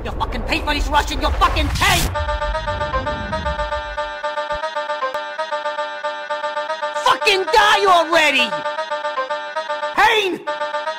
You fucking pay for this Russian, you fucking pay! Fucking die already! Hayne!